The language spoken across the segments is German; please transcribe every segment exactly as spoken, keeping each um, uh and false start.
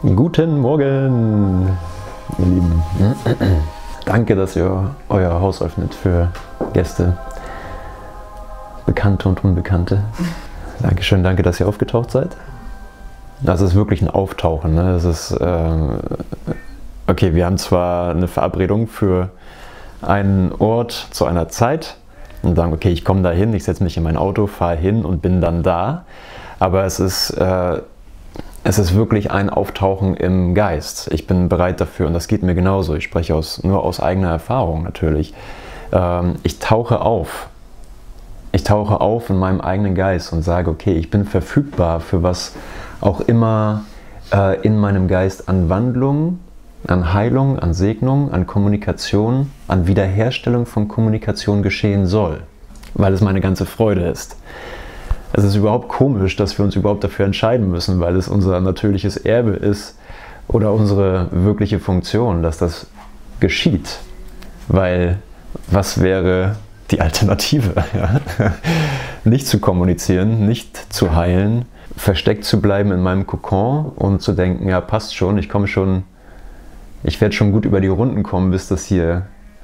Guten Morgen, ihr Lieben. Danke, dass ihr euer Haus öffnet für Gäste, Bekannte und Unbekannte. Dankeschön, danke, dass ihr aufgetaucht seid. Das ist wirklich ein Auftauchen. Ne? Das ist, äh, okay, wir haben zwar eine Verabredung für einen Ort zu einer Zeit und sagen, okay, ich komme da hin, ich setze mich in mein Auto, fahre hin und bin dann da. Aber es ist, äh, es ist wirklich ein Auftauchen im Geist. Ich bin bereit dafür und das geht mir genauso. Ich spreche aus, nur aus eigener Erfahrung natürlich. Ähm, ich tauche auf. Ich tauche auf in meinem eigenen Geist und sage, okay, ich bin verfügbar für was auch immer äh, in meinem Geist an Wandlung, an Heilung, an Segnung, an Kommunikation, an Wiederherstellung von Kommunikation geschehen soll, weil es meine ganze Freude ist. Es ist überhaupt komisch, dass wir uns überhaupt dafür entscheiden müssen, weil es unser natürliches Erbe ist oder unsere wirkliche Funktion, dass das geschieht. Weil was wäre die Alternative? Ja? Nicht zu kommunizieren, nicht zu heilen, versteckt zu bleiben in meinem Kokon und zu denken, ja passt schon, ich komme schon, ich werde schon gut über die Runden kommen, bis das hier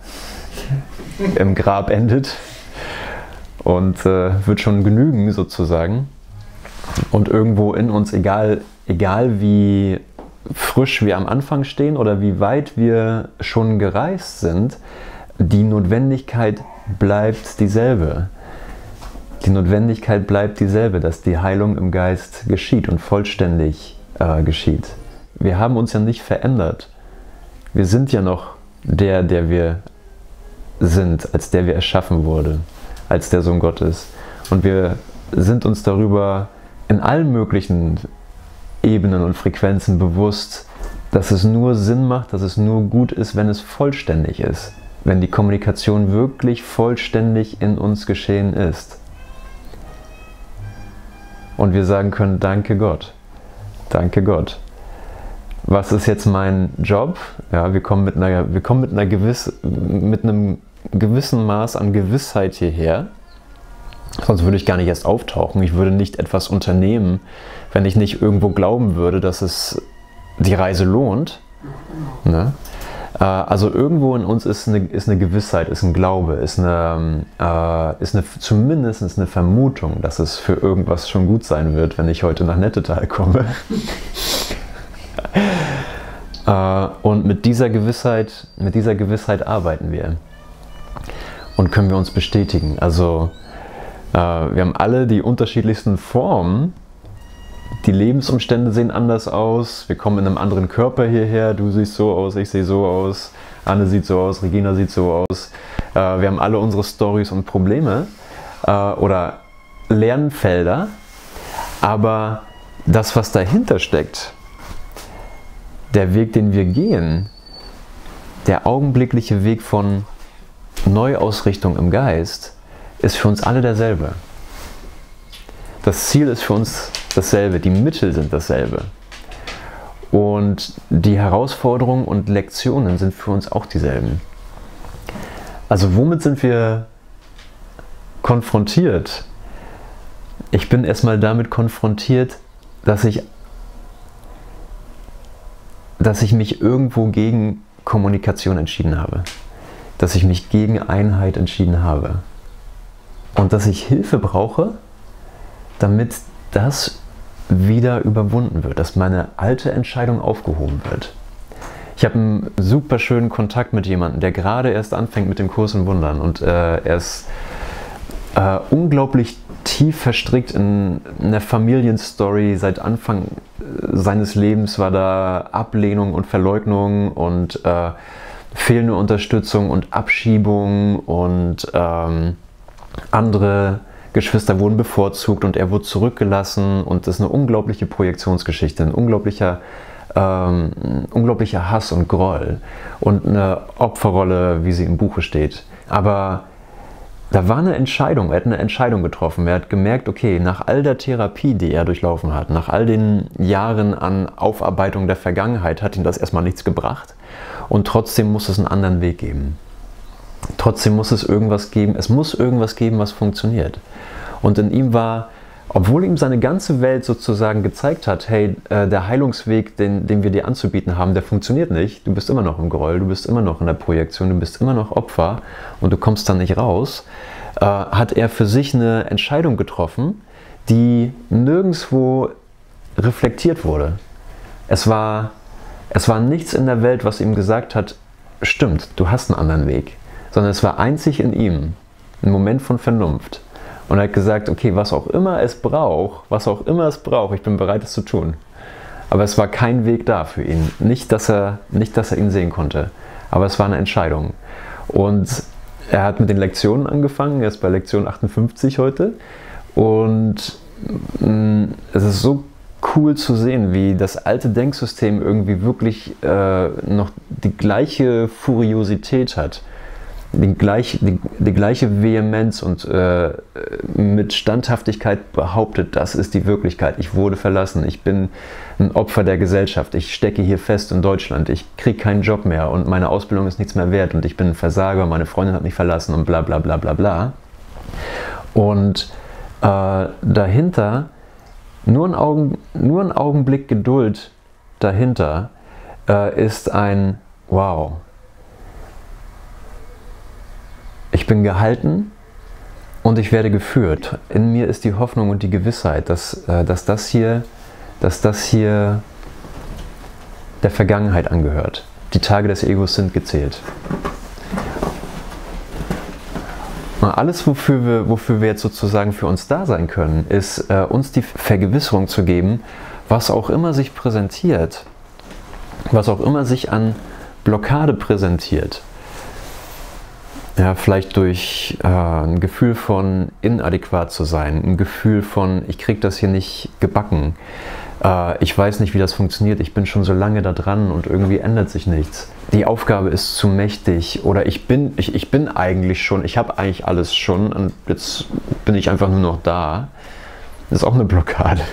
im Grab endet. Und äh, wird schon genügen sozusagen. Und irgendwo in uns, egal, egal wie frisch wir am Anfang stehen oder wie weit wir schon gereist sind, die Notwendigkeit bleibt dieselbe. Die Notwendigkeit bleibt dieselbe, dass die Heilung im Geist geschieht und vollständig äh, geschieht. Wir haben uns ja nicht verändert. Wir sind ja noch der, der wir sind, als der wir erschaffen wurden, als der Sohn Gottes. Und wir sind uns darüber in allen möglichen Ebenen und Frequenzen bewusst, dass es nur Sinn macht, dass es nur gut ist, wenn es vollständig ist. Wenn die Kommunikation wirklich vollständig in uns geschehen ist. Und wir sagen können, danke Gott. Danke Gott. Was ist jetzt mein Job? Ja, wir kommen mit einer, wir kommen mit einer gewiss, mit einem gewissen Maß an Gewissheit hierher. Sonst würde ich gar nicht erst auftauchen. Ich würde nicht etwas unternehmen, wenn ich nicht irgendwo glauben würde, dass es die Reise lohnt. Ne? Also irgendwo in uns ist eine, ist eine Gewissheit, ist ein Glaube, ist, eine, äh, ist eine, zumindest eine Vermutung, dass es für irgendwas schon gut sein wird, wenn ich heute nach Nettetal komme. äh, und mit dieser Gewissheit, mit dieser Gewissheit arbeiten wir. Und können wir uns bestätigen. Also äh, wir haben alle die unterschiedlichsten Formen. Die Lebensumstände sehen anders aus. Wir kommen in einem anderen Körper hierher. Du siehst so aus, ich sehe so aus. Anne sieht so aus, Regina sieht so aus. Äh, wir haben alle unsere Storys und Probleme äh, oder Lernfelder. Aber das, was dahinter steckt, der Weg, den wir gehen, der augenblickliche Weg von Neuausrichtung im Geist, ist für uns alle derselbe. Das Ziel ist für uns dasselbe, die Mittel sind dasselbe. Und die Herausforderungen und Lektionen sind für uns auch dieselben. Also womit sind wir konfrontiert? Ich bin erstmal damit konfrontiert, dass ich, dass ich mich irgendwo gegen Kommunikation entschieden habe. Dass ich mich gegen Einheit entschieden habe. Und dass ich Hilfe brauche, damit das wieder überwunden wird, dass meine alte Entscheidung aufgehoben wird. Ich habe einen super schönen Kontakt mit jemandem, der gerade erst anfängt mit dem Kurs in Wundern und äh, er ist äh, unglaublich tief verstrickt in einer Familienstory. Seit Anfang seines Lebens war da Ablehnung und Verleugnung und äh, fehlende Unterstützung und Abschiebung und ähm, andere Geschwister wurden bevorzugt und er wurde zurückgelassen und das ist eine unglaubliche Projektionsgeschichte, ein unglaublicher, ähm, ein unglaublicher Hass und Groll und eine Opferrolle, wie sie im Buche steht. Aber da war eine Entscheidung, er hat eine Entscheidung getroffen, er hat gemerkt, okay, nach all der Therapie, die er durchlaufen hat, nach all den Jahren an Aufarbeitung der Vergangenheit, hat ihm das erstmal nichts gebracht und trotzdem muss es einen anderen Weg geben. Trotzdem muss es irgendwas geben, es muss irgendwas geben, was funktioniert. Und in ihm war Obwohl ihm seine ganze Welt sozusagen gezeigt hat, hey, äh, der Heilungsweg, den, den wir dir anzubieten haben, der funktioniert nicht. Du bist immer noch im Groll, du bist immer noch in der Projektion, du bist immer noch Opfer und du kommst dann nicht raus, äh, hat er für sich eine Entscheidung getroffen, die nirgendwo reflektiert wurde. Es war, es war nichts in der Welt, was ihm gesagt hat, stimmt, du hast einen anderen Weg, sondern es war einzig in ihm, ein Moment von Vernunft. Und er hat gesagt, okay, was auch immer es braucht, was auch immer es braucht, ich bin bereit, es zu tun. Aber es war kein Weg da für ihn. Nicht, dass er, nicht, dass er ihn sehen konnte. Aber es war eine Entscheidung. Und er hat mit den Lektionen angefangen. Er ist bei Lektion achtundfünfzig heute. Und mh, es ist so cool zu sehen, wie das alte Denksystem irgendwie wirklich äh, noch die gleiche Furiosität hat. Die, gleich, die, die gleiche Vehemenz und äh, mit Standhaftigkeit behauptet, das ist die Wirklichkeit. Ich wurde verlassen, ich bin ein Opfer der Gesellschaft, ich stecke hier fest in Deutschland, ich kriege keinen Job mehr und meine Ausbildung ist nichts mehr wert und ich bin ein Versager, meine Freundin hat mich verlassen und bla bla bla bla bla. Und äh, dahinter, nur ein, Augen, nur ein Augenblick Geduld dahinter äh, ist ein Wow. Ich bin gehalten und ich werde geführt. In mir ist die Hoffnung und die Gewissheit, dass, äh, dass, das hier, dass das hier der Vergangenheit angehört. Die Tage des Egos sind gezählt. Alles, wofür wir, wofür wir jetzt sozusagen für uns da sein können, ist äh, uns die Vergewisserung zu geben, was auch immer sich präsentiert, was auch immer sich an Blockade präsentiert. Ja, vielleicht durch äh, ein Gefühl von inadäquat zu sein, ein Gefühl von, ich kriege das hier nicht gebacken, äh, ich weiß nicht, wie das funktioniert, ich bin schon so lange da dran und irgendwie ändert sich nichts. Die Aufgabe ist zu mächtig oder ich bin, ich, ich bin eigentlich schon, ich habe eigentlich alles schon und jetzt bin ich einfach nur noch da. Das ist auch eine Blockade.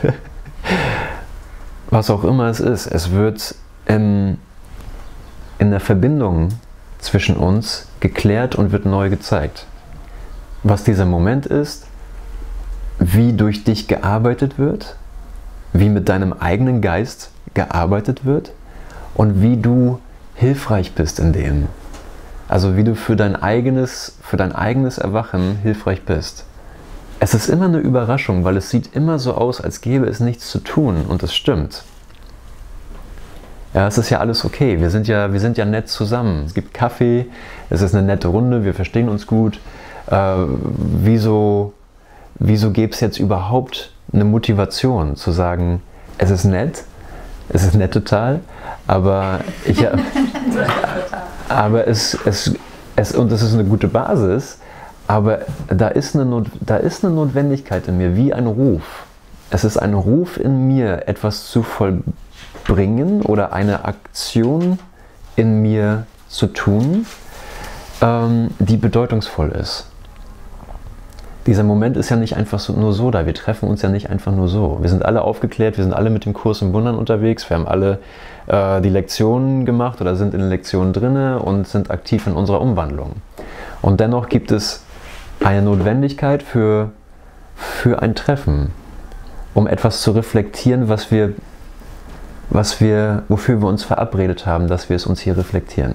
Was auch immer es ist, es wird in, in der Verbindung zwischen uns geklärt und wird neu gezeigt. Was dieser Moment ist, wie durch dich gearbeitet wird, wie mit deinem eigenen Geist gearbeitet wird und wie du hilfreich bist in dem. Also wie du für dein eigenes, für dein eigenes Erwachen hilfreich bist. Es ist immer eine Überraschung, weil es sieht immer so aus, als gäbe es nichts zu tun und es stimmt. Ja, es ist ja alles okay. Wir sind ja, wir sind ja nett zusammen. Es gibt Kaffee, es ist eine nette Runde, wir verstehen uns gut. Äh, wieso, wieso gäbe es jetzt überhaupt eine Motivation zu sagen, es ist nett, es ist nett total, aber ich, aber es, es, es, und es ist eine gute Basis, aber da ist eine, Not, da ist eine Notwendigkeit in mir, wie ein Ruf. Es ist ein Ruf in mir, etwas zu vollbringen. Bringen oder eine Aktion in mir zu tun, ähm, die bedeutungsvoll ist. Dieser Moment ist ja nicht einfach so, nur so da, wir treffen uns ja nicht einfach nur so. Wir sind alle aufgeklärt, wir sind alle mit dem Kurs im Wundern unterwegs, wir haben alle äh, die Lektionen gemacht oder sind in den Lektionen drinne und sind aktiv in unserer Umwandlung. Und dennoch gibt es eine Notwendigkeit für, für ein Treffen, um etwas zu reflektieren, was wir was wir, wofür wir uns verabredet haben, dass wir es uns hier reflektieren.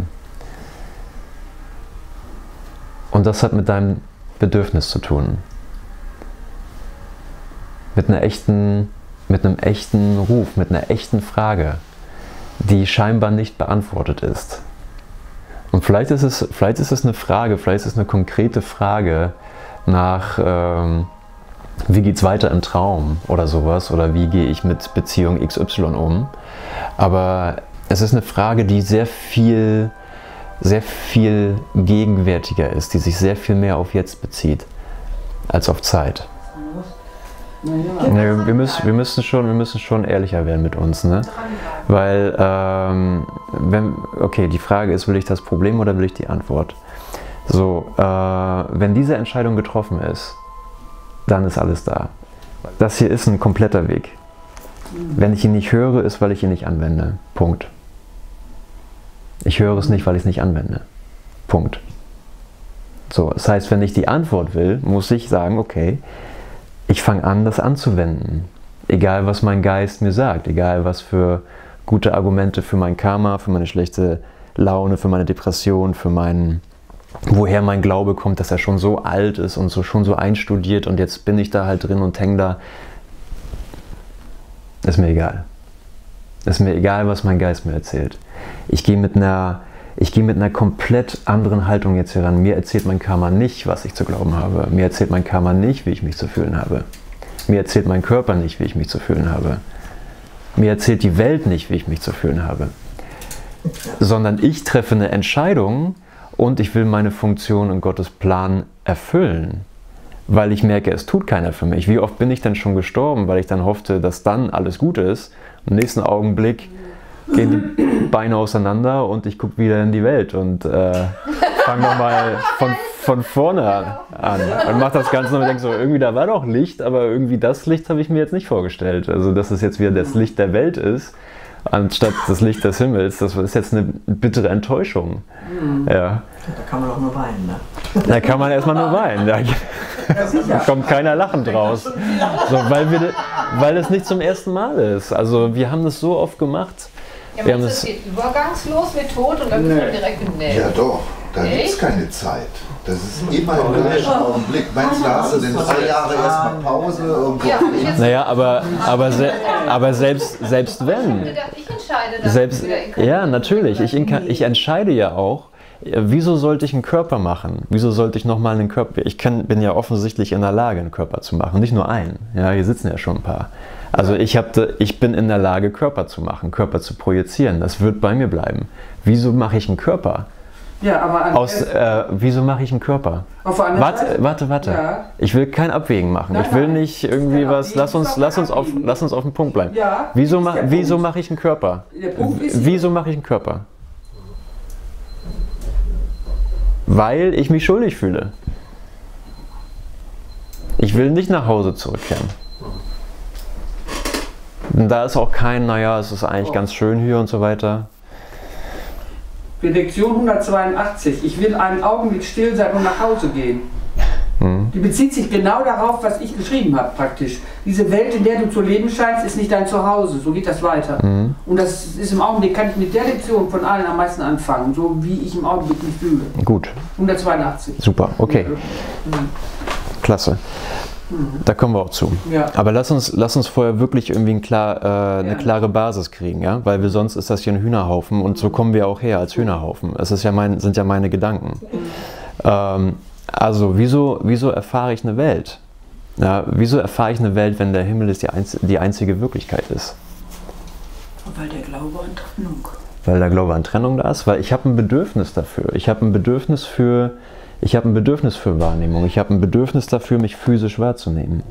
Und das hat mit deinem Bedürfnis zu tun. Mit einer echten, mit einem echten Ruf, mit einer echten Frage, die scheinbar nicht beantwortet ist. Und vielleicht ist es, vielleicht ist es eine Frage, vielleicht ist es eine konkrete Frage nach, ähm, wie geht es weiter im Traum oder sowas, oder wie gehe ich mit Beziehung X Y um. Aber es ist eine Frage, die sehr viel, sehr viel gegenwärtiger ist, die sich sehr viel mehr auf jetzt bezieht, als auf Zeit. Ja, wir, müssen, wir, müssen schon, wir müssen schon ehrlicher werden mit uns, ne? Weil, ähm, wenn, okay, die Frage ist, will ich das Problem oder will ich die Antwort? So, äh, wenn diese Entscheidung getroffen ist, dann ist alles da. Das hier ist ein kompletter Weg. Wenn ich ihn nicht höre, ist, weil ich ihn nicht anwende. Punkt. Ich höre es nicht, weil ich es nicht anwende. Punkt. So, das heißt, wenn ich die Antwort will, muss ich sagen, okay, ich fange an, das anzuwenden. Egal, was mein Geist mir sagt, egal, was für gute Argumente für mein Karma, für meine schlechte Laune, für meine Depression, für meinen, woher mein Glaube kommt, dass er schon so alt ist und so schon so einstudiert und jetzt bin ich da halt drin und hänge da. Ist mir egal. Ist mir egal, was mein Geist mir erzählt. Ich gehe mit einer, ich gehe mit einer komplett anderen Haltung jetzt hier ran. Mir erzählt mein Karma nicht, was ich zu glauben habe. Mir erzählt mein Karma nicht, wie ich mich zu fühlen habe. Mir erzählt mein Körper nicht, wie ich mich zu fühlen habe. Mir erzählt die Welt nicht, wie ich mich zu fühlen habe. Sondern ich treffe eine Entscheidung und ich will meine Funktion in Gottes Plan erfüllen. Weil ich merke, es tut keiner für mich. Wie oft bin ich denn schon gestorben, weil ich dann hoffte, dass dann alles gut ist. Im nächsten Augenblick gehen die Beine auseinander und ich gucke wieder in die Welt und äh, fange nochmal von, von vorne an und mache das Ganze und denke so, irgendwie da war doch Licht, aber irgendwie das Licht habe ich mir jetzt nicht vorgestellt. Also dass es jetzt wieder das Licht der Welt ist, anstatt das Licht des Himmels, das ist jetzt eine bittere Enttäuschung. Mhm. Ja. Da kann man auch nur weinen, ne? Da kann man erstmal nur weinen. Da kommt keiner lachend raus. So, weil, wir, weil es nicht zum ersten Mal ist. Also wir haben das so oft gemacht. Ja, aber das geht übergangslos mit Tod und dann nee. Kommt direkt im Nähe. Ja doch, da gibt es keine Zeit. Das ist immer im gleichen Augenblick. Meinst du, da hast du denn drei Jahre erstmal Pause? Irgendwo ja, naja, aber, aber, se aber selbst, selbst wenn. Ich gedacht, ich entscheide das. Selbst, ja, natürlich. Ich, ich entscheide ja auch. Wieso sollte ich einen Körper machen? Wieso sollte ich nochmal einen Körper? Ich kann, bin ja offensichtlich in der Lage, einen Körper zu machen. Nicht nur einen. Ja, hier sitzen ja schon ein paar. Also ich, hab, ich bin in der Lage, Körper zu machen, Körper zu projizieren. Das wird bei mir bleiben. Wieso mache ich einen Körper? Ja, aber an Aus, äh, wieso mache ich einen Körper? Auf der warte, Seite? warte, warte. Ja. Ich will kein Abwägen machen. Nein, ich will nein. nicht irgendwie was. Lass uns, lass uns auf, lass uns auf den Punkt bleiben. Ja, wieso ma, der wieso Punkt. mache ich einen Körper? Der Punkt ist, Wieso mache ich einen Körper? Weil ich mich schuldig fühle. Ich will nicht nach Hause zurückkehren. Und da ist auch kein, naja, es ist eigentlich ganz schön hier und so weiter. Lektion hundertzweiundachtzig. Ich will einen Augenblick still sein und nach Hause gehen. Hm. Die bezieht sich genau darauf, was ich geschrieben habe praktisch. Diese Welt, in der du zu leben scheinst, ist nicht dein Zuhause. So geht das weiter. Hm. Und das ist im Augenblick, kann ich mit der Lektion von allen am meisten anfangen. So wie ich im Augenblick mich fühle. Gut. hundertzweiundachtzig. Super, okay. Mhm. Klasse. Da kommen wir auch zu. Ja. Aber lass uns, lass uns vorher wirklich irgendwie ein klar, äh, eine Ja. klare Basis kriegen, ja? Weil wir sonst ist das hier ein Hühnerhaufen und so kommen wir auch her als Hühnerhaufen. Es ist ja mein, sind ja meine Gedanken. Ähm, also wieso, wieso erfahre ich eine Welt? Ja, wieso erfahre ich eine Welt, wenn der Himmel ist die, einz die einzige Wirklichkeit ist? Weil der Glaube an Trennung. Weil der Glaube an Trennung da ist, weil ich habe ein Bedürfnis dafür. Ich habe ein Bedürfnis für Ich habe ein Bedürfnis für Wahrnehmung. Ich habe ein Bedürfnis dafür, mich physisch wahrzunehmen.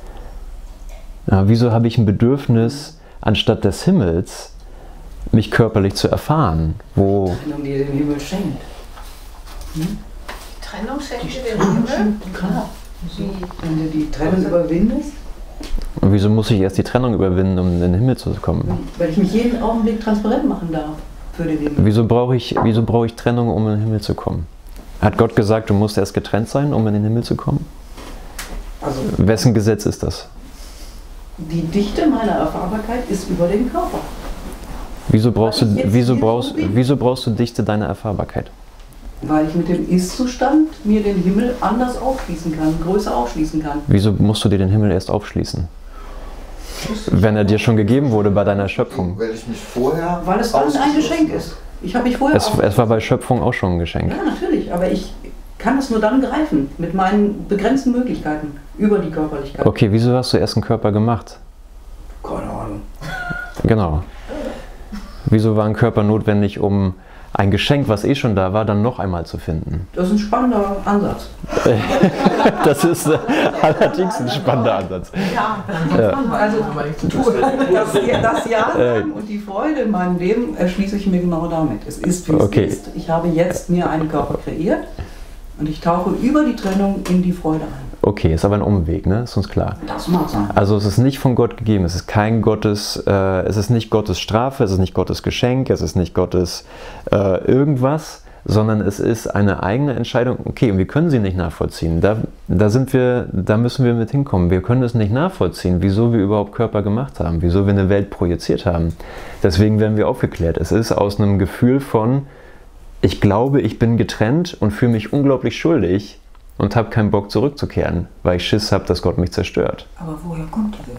Ja, wieso habe ich ein Bedürfnis, anstatt des Himmels, mich körperlich zu erfahren? Wo Trennung, die den Himmel schenkt. Hm? Trennung schenkt dir den Himmel? Klar. Wenn du die Trennung überwindest. Und wieso muss ich erst die Trennung überwinden, um in den Himmel zu kommen? Weil ich mich jeden Augenblick transparent machen darf für den Himmel. Wieso brauche ich, wieso brauche ich Trennung, um in den Himmel zu kommen? Hat Gott gesagt, du musst erst getrennt sein, um in den Himmel zu kommen? Also, Wessen Gesetz ist das? Die Dichte meiner Erfahrbarkeit ist über den Körper. Wieso brauchst du, Weil ich jetzt wieso hier brauchst, so bin. wieso brauchst du Dichte deiner Erfahrbarkeit? Weil ich mit dem Ist-Zustand mir den Himmel anders aufschließen kann, größer aufschließen kann. Wieso musst du dir den Himmel erst aufschließen? Wenn er dir schon gegeben wurde bei deiner Schöpfung. Weil ich mich vorher Weil es dann ein Geschenk ist. Ich habe mich vorher Es, es war bei Schöpfung auch schon ein Geschenk. Ja, natürlich, aber ich kann es nur dann greifen, mit meinen begrenzten Möglichkeiten, über die Körperlichkeit. Okay, wieso hast du erst einen Körper gemacht? Keine Ahnung. Genau. Wieso war ein Körper notwendig, um ein Geschenk, was eh schon da war, dann noch einmal zu finden? Das ist ein spannender Ansatz. Das ist äh, allerdings ein spannender Ansatz. Ja, Ja. also das, das Ja sagen und die Freude in meinem Leben erschließe ich mir genau damit. Es ist, wie es Okay. ist. Ich habe jetzt mir einen Körper kreiert und ich tauche über die Trennung in die Freude ein. Okay, ist aber ein Umweg, ne? Ist uns klar. Das mag sein. Also es ist nicht von Gott gegeben, es ist kein Gottes, äh, es ist nicht Gottes Strafe, es ist nicht Gottes Geschenk, es ist nicht Gottes äh, irgendwas, sondern es ist eine eigene Entscheidung, okay, und wir können sie nicht nachvollziehen. Da, da, sind wir, da müssen wir mit hinkommen. Wir können es nicht nachvollziehen, wieso wir überhaupt Körper gemacht haben, wieso wir eine Welt projiziert haben. Deswegen werden wir aufgeklärt. Es ist aus einem Gefühl von, ich glaube, ich bin getrennt und fühle mich unglaublich schuldig und habe keinen Bock zurückzukehren, weil ich Schiss habe, dass Gott mich zerstört. Aber woher kommt diese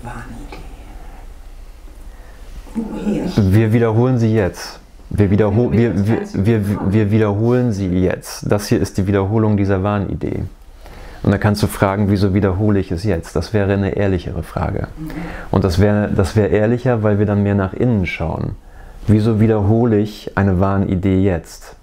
Wahnidee? Woher? Wir wiederholen sie jetzt. Wir, wiederhol wir, wir, wir, wir wiederholen sie jetzt. Das hier ist die Wiederholung dieser Wahnidee. Und da kannst du fragen, wieso wiederhole ich es jetzt? Das wäre eine ehrlichere Frage. Und das wäre das wäre ehrlicher, weil wir dann mehr nach innen schauen. Wieso wiederhole ich eine Wahnidee jetzt?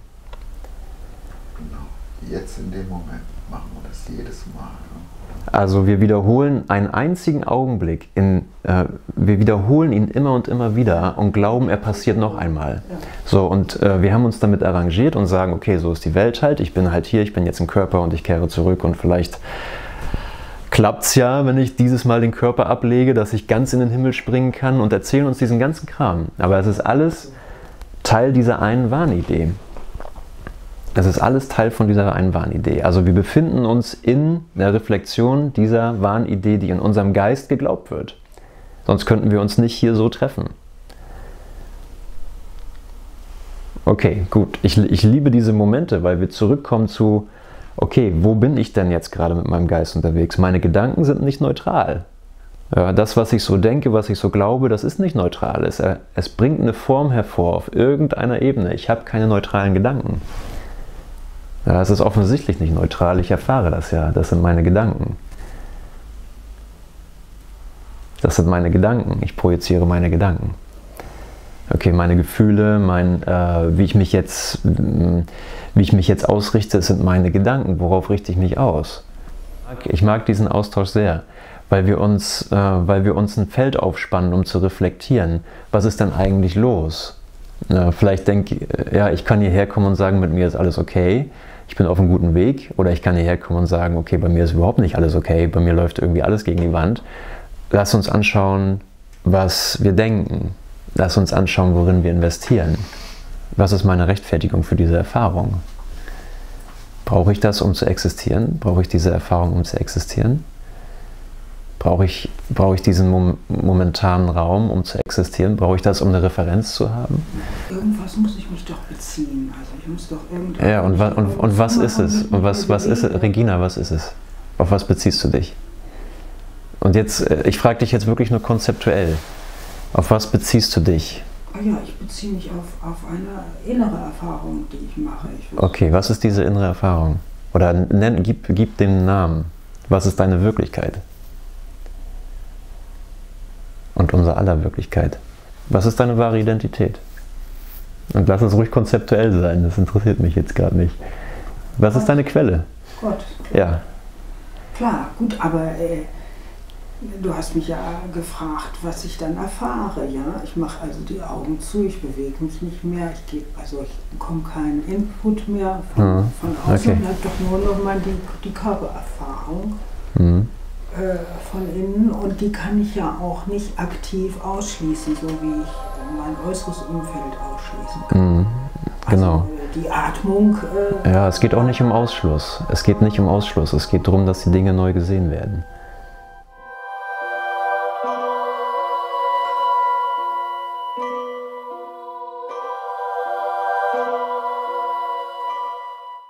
Genau, jetzt in dem Moment machen wir das jedes Mal. Also wir wiederholen einen einzigen Augenblick, in, äh, wir wiederholen ihn immer und immer wieder und glauben, er passiert noch einmal. So, und äh, wir haben uns damit arrangiert und sagen, okay, so ist die Welt halt, ich bin halt hier, ich bin jetzt im Körper und ich kehre zurück und vielleicht klappt es ja, wenn ich dieses Mal den Körper ablege, dass ich ganz in den Himmel springen kann und erzählen uns diesen ganzen Kram. Aber es ist alles Teil dieser einen Wahnidee. Es ist alles Teil von dieser einen Wahnidee. Also wir befinden uns in der Reflexion dieser Wahnidee, die in unserem Geist geglaubt wird. Sonst könnten wir uns nicht hier so treffen. Okay, gut. Ich, ich liebe diese Momente, weil wir zurückkommen zu, okay, wo bin ich denn jetzt gerade mit meinem Geist unterwegs? Meine Gedanken sind nicht neutral. Ja, das, was ich so denke, was ich so glaube, das ist nicht neutral. Es, es bringt eine Form hervor auf irgendeiner Ebene. Ich habe keine neutralen Gedanken. Ja, es ist offensichtlich nicht neutral, ich erfahre das ja, das sind meine Gedanken. Das sind meine Gedanken, ich projiziere meine Gedanken. Okay, meine Gefühle, mein, äh, wie, ich mich jetzt, wie ich mich jetzt ausrichte, das sind meine Gedanken, worauf richte ich mich aus? Ich mag diesen Austausch sehr, weil wir uns, äh, weil wir uns ein Feld aufspannen, um zu reflektieren, was ist denn eigentlich los? Ja, vielleicht denke ich, ja, ich kann hierher kommen und sagen, mit mir ist alles okay, ich bin auf einem guten Weg. Oder ich kann hierher kommen und sagen, okay, bei mir ist überhaupt nicht alles okay, bei mir läuft irgendwie alles gegen die Wand. Lass uns anschauen, was wir denken. Lass uns anschauen, worin wir investieren. Was ist meine Rechtfertigung für diese Erfahrung? Brauche ich das, um zu existieren? Brauche ich diese Erfahrung, um zu existieren? Brauche ich, brauche ich diesen mom momentanen Raum, um zu existieren? Brauche ich das, um eine Referenz zu haben? Irgendwas muss ich mich doch beziehen. Also ich muss doch irgendwas. Ja, und, wa und, und was ist es? Und was, was ist es? Regina, was ist es? Auf was beziehst du dich? Und jetzt, ich frage dich jetzt wirklich nur konzeptuell. Auf was beziehst du dich? Ah ja, ich beziehe mich auf, auf eine innere Erfahrung, die ich mache. Ich okay, was ist diese innere Erfahrung? Oder nenn, gib, gib den Namen. Was ist deine Wirklichkeit? Und unser aller Wirklichkeit. Was ist deine wahre Identität? Und lass es ruhig konzeptuell sein, das interessiert mich jetzt gerade nicht. Was ist deine Quelle? Gott. Ja. Klar, gut, aber äh, du hast mich ja gefragt, was ich dann erfahre. Ja? Ich mache also die Augen zu, ich bewege mich nicht mehr, ich gebe, also ich bekomme keinen Input mehr von, mhm. von außen, okay. Ich habe doch nur noch mal die, die Körpererfahrung. Mhm. Von innen, und die kann ich ja auch nicht aktiv ausschließen, so wie ich mein äußeres Umfeld ausschließen kann. Mhm, genau. Also die Atmung. Äh, ja, es geht auch nicht um Ausschluss. Es geht nicht um Ausschluss. Es geht darum, dass die Dinge neu gesehen werden.